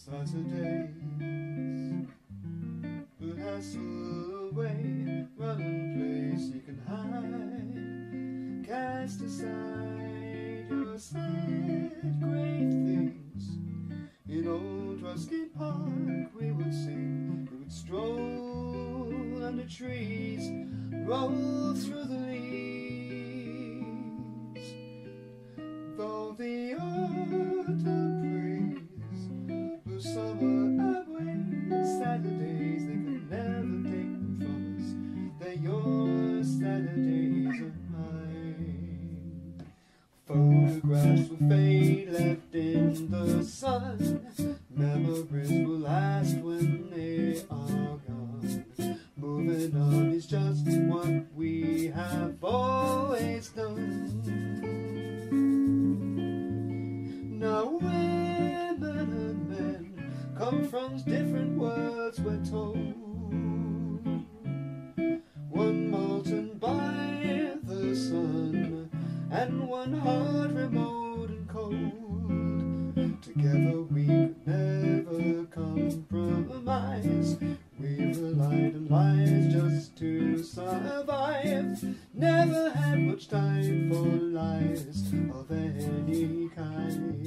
Saturdays will hassle away, run and play, seek and hide. Cast aside your sad grave things. In old Ruskin Park we would sing, we would stroll under trees, roll through the leaves. Though the autumn breeze blew summer away, Saturdays they could never take them from us. They're your Saturdays and mine. Photographs will fade, left in the sun. Memories will last when they are gone. Moving on is just what we have always done. Now women and men come from different worlds, we're told. One molten by the sun, and one heart remote and cold. Together we could never compromise. We relied on lies just to survive. Never had much time for lies of any kind.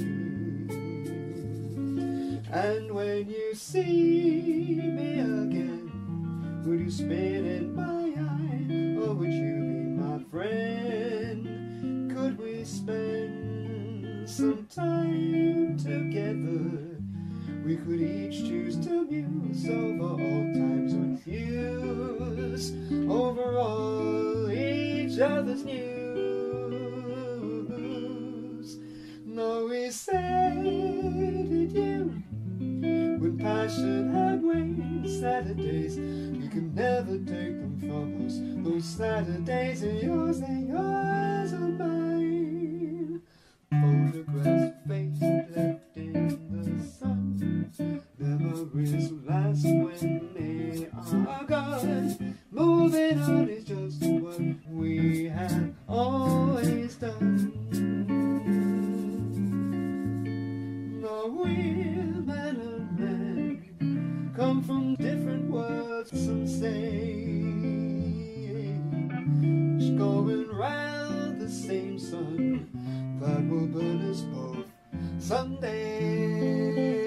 And when you see me again, would you spit in my eye, or would you be my friend? Could we spend some time together? We could each choose to muse over old times or infuse over all each other's news. No, we said it you when passion had waned. Saturdays, you can never take them from us. Those Saturdays are yours and yours are mine. Photographs fade, left in the sun. Memories will last when they are gone. Moving on is just what we have always done. No, women and men come from different worlds, some say. Just going round the same sun that will burn us both someday.